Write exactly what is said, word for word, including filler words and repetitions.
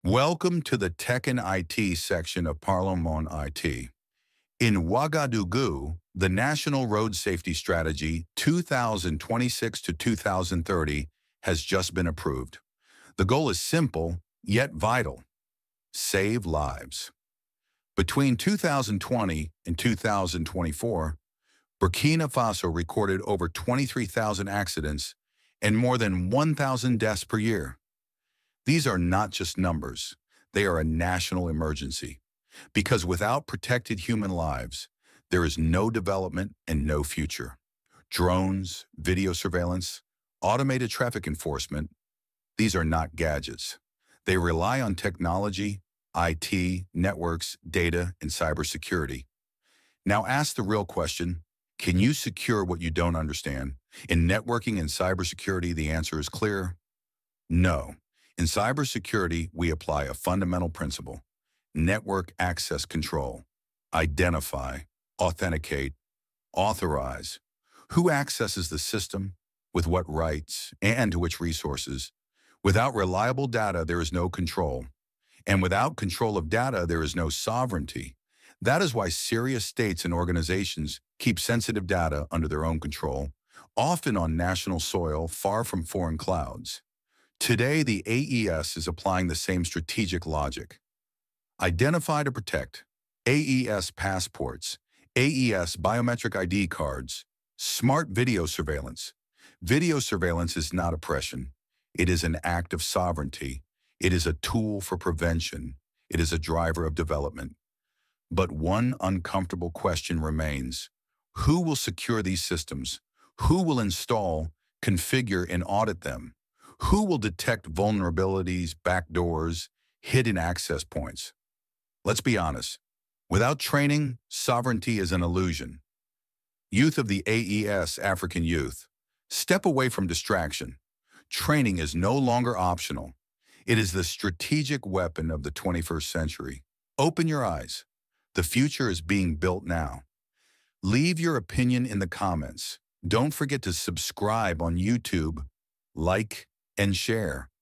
Welcome to the Tech and I T section of Parlement I T. In Ouagadougou, the National Road Safety Strategy two thousand twenty-six to two thousand thirty has just been approved. The goal is simple, yet vital: save lives. Between two thousand twenty and two thousand twenty-four, Burkina Faso recorded over twenty-three thousand accidents and more than one thousand deaths per year. These are not just numbers, they are a national emergency. Because without protected human lives, there is no development and no future. Drones, video surveillance, automated traffic enforcement, these are not gadgets. They rely on technology, I T, networks, data, and cybersecurity. Now ask the real question: can you secure what you don't understand? In networking and cybersecurity, the answer is clear: no. In cybersecurity, we apply a fundamental principle: network access control. Identify, authenticate, authorize. Who accesses the system, with what rights, and to which resources? Without reliable data, there is no control. And without control of data, there is no sovereignty. That is why serious states and organizations keep sensitive data under their own control, often on national soil, far from foreign clouds. Today, the A E S is applying the same strategic logic. Identify to protect. A E S passports, A E S biometric I D cards, smart video surveillance. Video surveillance is not oppression. It is an act of sovereignty. It is a tool for prevention. It is a driver of development. But one uncomfortable question remains: who will secure these systems? Who will install, configure, and audit them? Who will detect vulnerabilities, backdoors, hidden access points? Let's be honest. Without training, sovereignty is an illusion. Youth of the A E S African youth, step away from distraction. Training is no longer optional. It is the strategic weapon of the twenty-first century. Open your eyes. The future is being built now. Leave your opinion in the comments. Don't forget to subscribe on YouTube, like, and share.